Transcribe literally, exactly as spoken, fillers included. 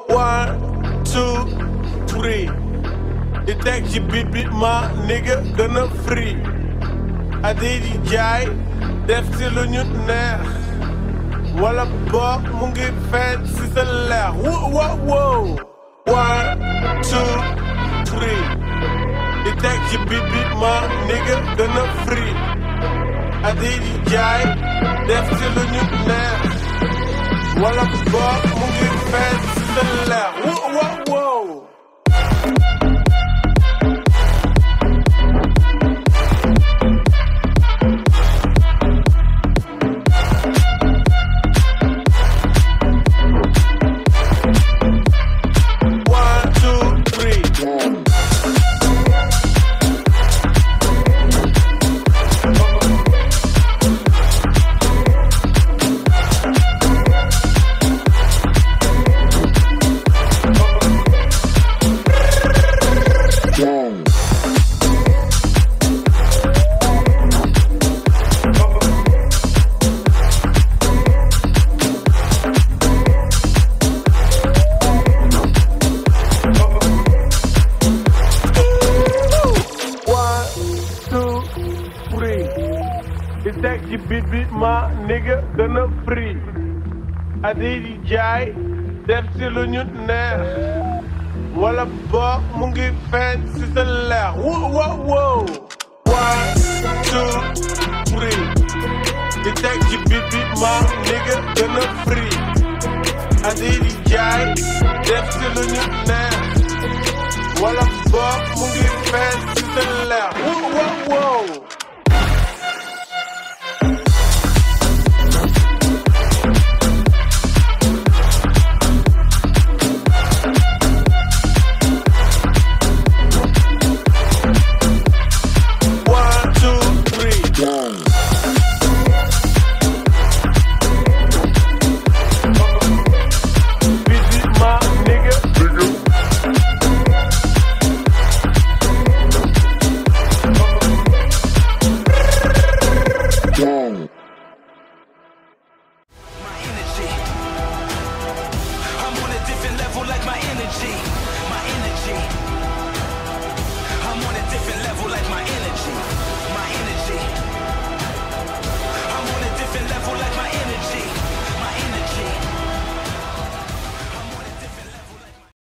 One, two, three. di teg ci bit bi ma nigga gën a free adi di jaay def si lu ñu neex wala boog mu ngi feeñ si sa leex wo wo wo one two three di teg ci bit bi ma nigga gën a free adi di jaay def si lu ñu neex wala boog mu ngi feeñ si sa leex wo wo wo di teg ci bit bi ma nigga gën a free adi di jaay def si lu ñu neex wala boog mu ngi feeñ si sa leex wo wo wo one two three di teg ci bit bi ma nigga gën a free adi di jaay def si lu ñu neex wala boog mu ngi feeñ si sa leex wo wo wo